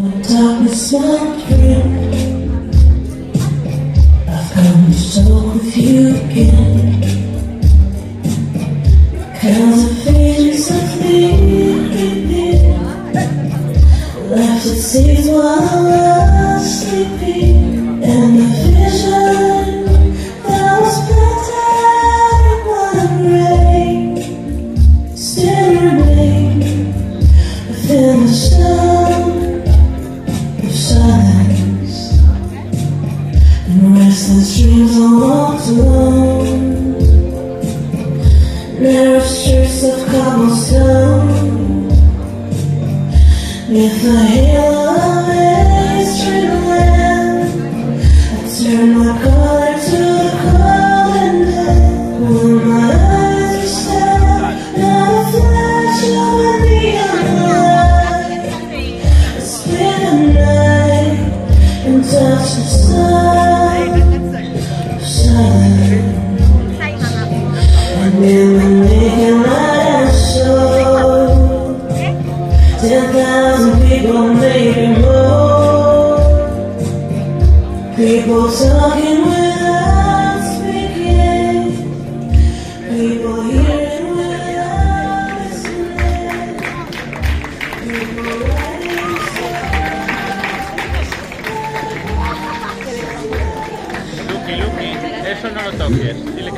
Darkness, my friend, I've come to talk with you again. Cause the feelings of me left it seems while I was sleeping. And the vision that was planted in rain still remains within the sound of silence. In restless dreams I walked alone, narrow streets of cobblestone, neath the halo of a street lamp. I turned my collar to the cold and dead. When my eyes were sad, now a flash of a neon light. I spent the night and touched the sun of silence. And in the naked light I saw 10,000 people, maybe more. People talking without speaking, people hearing without listening, people writing Lucky, eso no lo toques. Dile que